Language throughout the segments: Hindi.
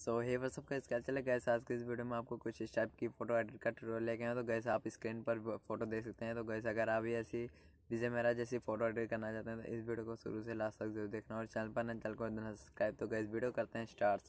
सो हे वो सब गैस क्या चले गैस आज के इस वीडियो में आपको कुछ इस टाइप की फ़ोटो एडिट का ट्यूटोरियल लेके आए। तो गैस आप स्क्रीन पर फोटो देख सकते हैं। तो गैस अगर आप भी ऐसी विजय महाराज जैसी फ़ोटो एडिट करना चाहते हैं तो इस वीडियो को शुरू से लास्ट तक जरूर देखना और चैनल पर चैनल को सब्सक्राइब। तो गैस वीडियो करते हैं स्टार्ट।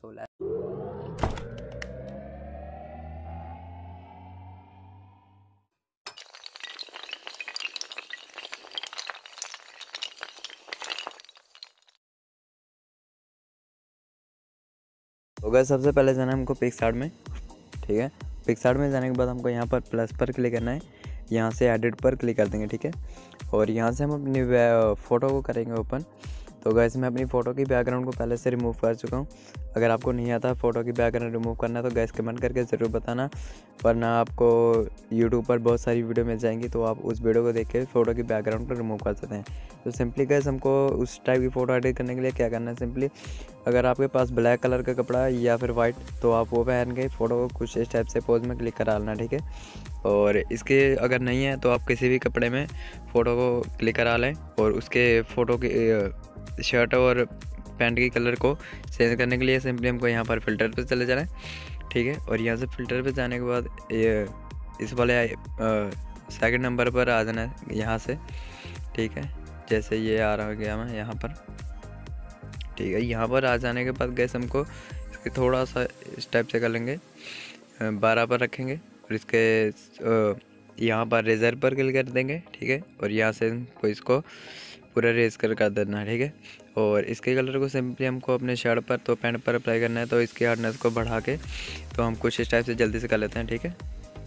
तो गैस सबसे पहले जाना है हमको पिक्सआर्ट में, ठीक है। पिक्सआर्ट में जाने के बाद हमको यहाँ पर प्लस पर क्लिक करना है, यहाँ से एडिट पर क्लिक कर देंगे, ठीक है। और यहाँ से हम अपनी फ़ोटो को करेंगे ओपन। तो गैस मैं अपनी फ़ोटो की बैकग्राउंड को पहले से रिमूव कर चुका हूँ। अगर आपको नहीं आता फ़ोटो की बैकग्राउंड रिमूव करना तो गैस कमेंट करके ज़रूर बताना, वरना आपको यूट्यूब पर बहुत सारी वीडियो मिल जाएंगी तो आप उस वीडियो को देख के फ़ोटो की बैकग्राउंड को रिमूव कर सकते हैं। तो सिंपली गैस हमको उस टाइप की फ़ोटो एडिट करने के लिए क्या करना है, सिंपली अगर आपके पास ब्लैक कलर का कपड़ा है या फिर वाइट तो आप वो पहन के फ़ोटो को कुछ इस टाइप से पोज में क्लिक करा लेना, ठीक है। और इसके अगर नहीं है तो आप किसी भी कपड़े में फ़ोटो को क्लिक करा लें और उसके फ़ोटो की शर्ट और पैंट की कलर को चेंज करने के लिए सिंपली हमको यहाँ पर फ़िल्टर पे चले जाना है, ठीक है। और यहाँ से फ़िल्टर पे जाने के बाद ये इस वाले सेकंड नंबर पर आ जाना है यहाँ से, ठीक है। जैसे ये आ रहा गया मैं यहाँ पर, ठीक है। यहाँ पर आ जाने के बाद गैस हमको इसके थोड़ा सा इस टाइप से कर लेंगे, 12 पर रखेंगे और इसके यहाँ पर रेजर पर क्लिक कर देंगे, ठीक है। और यहाँ से हमको इसको पूरा रेज कर देना है, ठीक है। और इसके कलर को सिंपली हमको अपने शर्ट पर तो पैंट पर अप्लाई करना है। तो इसकी हार्डनेस को बढ़ा के तो हम कुछ इस टाइप से जल्दी से कर लेते हैं, ठीक है।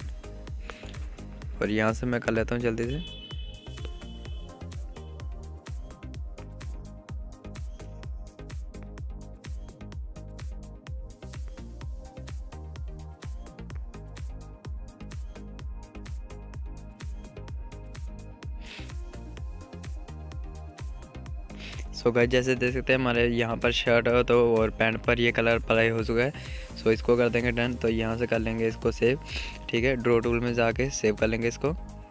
और यहाँ से मैं कर लेता हूँ जल्दी से। सो गाइस जैसे देख सकते हैं हमारे यहाँ पर शर्ट तो और पैंट पर ये कलर अप्लाई हो चुका है। सो इसको कर देंगे डन। तो यहाँ से कर लेंगे इसको सेव, ठीक है। ड्रॉ टूल में जाके सेव कर लेंगे इसको।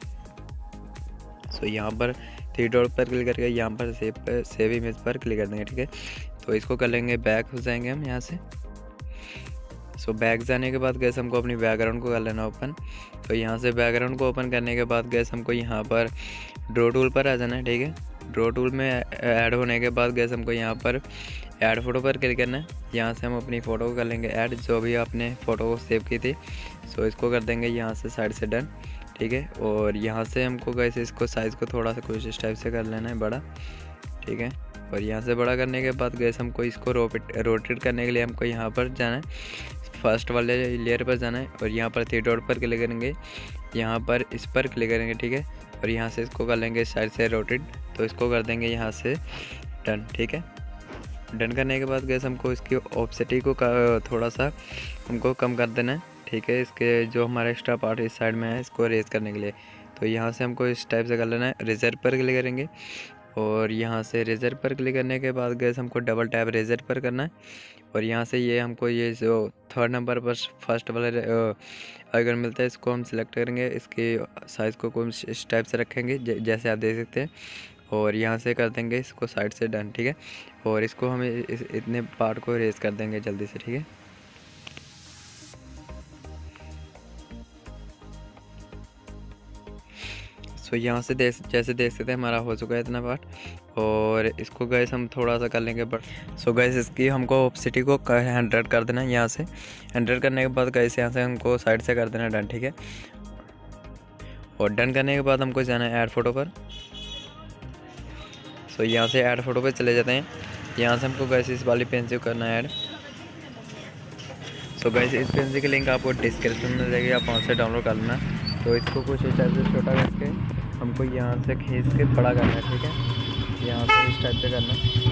सो यहाँ पर 3 डॉट पर क्लिक करके यहाँ पर सेव इमेज पर क्लिक कर देंगे, ठीक है। तो इसको कर लेंगे बैक हो जाएंगे हम यहाँ से। सो बैक जाने के बाद गैस हमको अपनी बैकग्राउंड को कर लेना ओपन। तो यहाँ से बैकग्राउंड को ओपन करने के बाद गैस हमको यहाँ पर ड्रॉ टूल पर आ जाना है, ठीक है। ड्रॉ टूल में ऐड होने के बाद गैस हमको यहाँ पर ऐड फ़ोटो पर क्लिक करना है। यहाँ से हम अपनी फ़ोटो को कर लेंगे ऐड, जो भी आपने फ़ोटो को सेव की थी। सो इसको कर देंगे यहाँ से साइड से डन, ठीक है। और यहाँ से हमको गैस इसको साइज़ को थोड़ा सा कुछ इस टाइप से कर लेना है बड़ा, ठीक है। और यहाँ से बड़ा करने के बाद गैस हमको इसको रोटेट करने के लिए हमको यहाँ पर जाना है, फर्स्ट वाले लेयर पर जाना है। और यहाँ पर 3 डॉट पर क्लिक करेंगे, यहाँ पर इस पर क्लिक करेंगे, ठीक है। और यहाँ से इसको कर लेंगे साइड से रोटेट। तो इसको कर देंगे यहाँ से डन, ठीक है। डन करने के बाद गैस हमको इसकी ऑप्सिटी को थोड़ा सा हमको कम कर देना है, ठीक है। इसके जो हमारा एक्स्ट्रा पार्ट इस साइड में है इसको रेज करने के लिए। तो यहाँ से हमको इस टाइप से कर लेना है, रेजर पर क्लिक करेंगे। और यहाँ से रेजर पर क्लिक करने के बाद गैस हमको डबल टैप रेजर पर करना है। और यहाँ से ये हमको ये जो 3rd नंबर पर फर्स्ट वाला आइकन मिलता है इसको हम सिलेक्ट करेंगे। इसके साइज़ को कुछ इस टाइप से रखेंगे जैसे आप देख सकते हैं। और यहाँ से कर देंगे इसको साइड से डन, ठीक है। और इसको हम इतने पार्ट को रेज कर देंगे जल्दी से, ठीक है। सो यहाँ से जैसे देख सकते हैं हमारा हो चुका है इतना पार्ट। और इसको गैस हम थोड़ा सा कर लेंगे बट। सो गैस इसकी हमको ऑप्सिटी को 100 कर देना है। यहाँ से 100 करने के बाद गैस यहाँ से हमको साइड से कर देना डन, ठीक है। और डन करने के बाद हमको जाना है ऐड फ़ोटो पर। सो यहाँ से ऐड फ़ोटो पे चले जाते हैं। यहाँ से हमको गैस इस वाली पेंसिल करना है ऐड। सो गैस इस पेंसिल की लिंक आपको डिस्क्रिप्शन में जाएगी, आप वहाँ से डाउनलोड कर लेना। तो इसको कुछ इस टाइप से छोटा करके हमको यहाँ से खींच के बड़ा करना है, ठीक है। यहाँ से इस टाइप से करना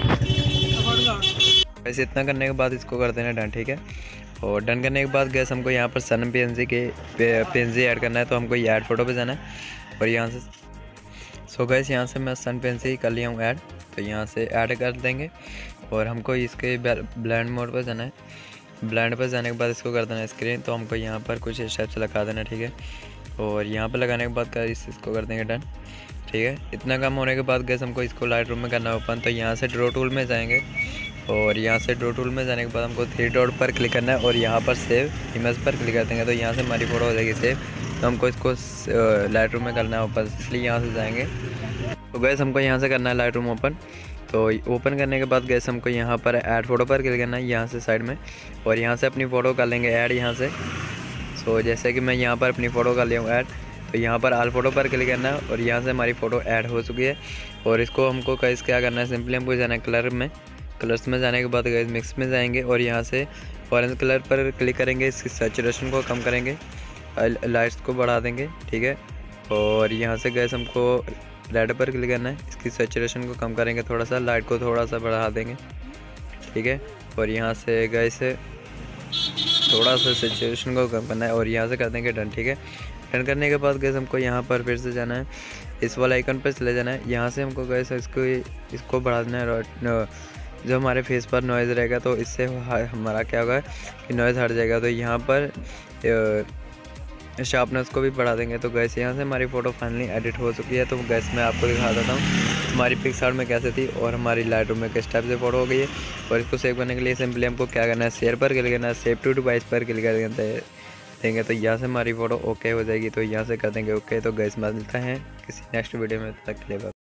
है। वैसे इतना करने के बाद इसको कर देना डन, ठीक है। और डन करने के बाद गैस हमको यहाँ पर सन पेंसिल ऐड करना है। तो हमको ये ऐड फ़ोटो पे जाना है और यहाँ से सो गैस यहाँ से मैं सन पेंसिल कर लिया हूँ ऐड। तो यहाँ से ऐड कर देंगे और हमको इसके ब्लेंड मोड पर जाना है। ब्लेंड पर जाने के बाद इसको कर देना है स्क्रीन। तो हमको यहाँ पर कुछ इस टाइप से लगा देना, ठीक है। और यहाँ पर लगाने के बाद इसको कर देंगे डन, ठीक है। इतना कम होने के बाद गैस हमको इसको लाइट रूम में करना है ओपन। तो यहाँ से ड्रॉ टूल में जाएंगे और यहाँ से ड्रॉ टूल में जाने के बाद हमको 3 डॉट पर क्लिक करना है और यहाँ पर सेव इमेज पर क्लिक कर देंगे तो यहाँ से हमारी फ़ोटो हो जाएगी सेव। तो हमको इसको लाइट रूम में करना है ओपन, इसलिए यहाँ से जाएंगे। तो गैस हमको यहाँ से करना है लाइट रूम ओपन। तो ओपन करने के बाद गैस हमको यहाँ पर ऐड फ़ोटो पर क्लिक करना है यहाँ से साइड में, और यहाँ से अपनी फ़ोटो कर लेंगे ऐड यहाँ से। सो जैसे कि मैं यहाँ पर अपनी फ़ोटो कर लिया हूँ ऐड, तो यहाँ पर आल फोटो पर क्लिक करना है और यहाँ से हमारी फ़ोटो ऐड हो चुकी है। और इसको हमको गाइस क्या करना है, सिंपली हमको जाना है कलर में। कलर्स में जाने के बाद गाइस मिक्स में जाएंगे और यहाँ से ऑरेंज कलर पर क्लिक करेंगे, इसकी सैचुरेशन को कम करेंगे, लाइट्स को बढ़ा देंगे, ठीक है। और यहाँ से गाइस हमको रेड पर क्लिक करना है, इसकी सैचुरेशन को कम करेंगे थोड़ा सा, लाइट को थोड़ा सा बढ़ा देंगे, ठीक है। और यहाँ से गाइस थोड़ा सा सैचुरेशन को कम करना है और यहाँ से कर देंगे डन, ठीक है। डन करने के बाद गैस हमको यहाँ पर फिर से जाना है, इस वाला आइकन पर चले जाना है। यहाँ से हमको गैस इसको बढ़ा देना है, जो हमारे फेस पर नॉइज़ रहेगा तो इससे हमारा क्या होगा कि नॉइज़ हट जाएगा। तो यहाँ पर शार्पनेस को भी बढ़ा देंगे। तो गैस यहाँ से हमारी फ़ोटो फाइनली एडिट हो चुकी है। तो गैस मैं आपको दिखा देता हूँ हमारी पिक्सआर्ट में कैसे थी और हमारी लाइट रूम में किस टाइप से फ़ोटो हो गई है। और इसको सेव करने के लिए सिंपली हमको क्या करना है, शेयर पर क्लिक करना है, सेव टू डिवाइस पर क्लिक कर देंगे तो यहाँ से हमारी फ़ोटो ओके हो जाएगी। तो यहाँ से कर देंगे ओके। तो गैस मिलता है किसी नेक्स्ट वीडियो में, तक के लिए।